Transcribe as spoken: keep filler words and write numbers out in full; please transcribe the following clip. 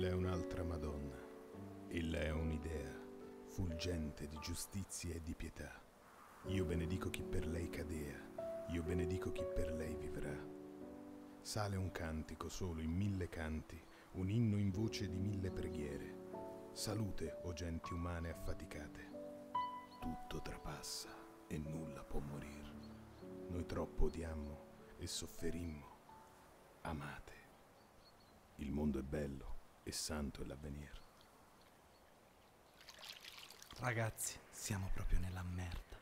Illa è un'altra Madonna. Illa è un'idea fulgente di giustizia e di pietà. Io benedico chi per lei cadea, io benedico chi per lei vivrà. Sale un cantico solo in mille canti, un inno in voce di mille preghiere. Salute, o genti umane affaticate. Tutto trapassa e nulla può morir. Noi troppo odiammo e sofferimmo. Amate. Il mondo è bello e santo è l'avvenir. Ragazzi, siamo proprio nella merda.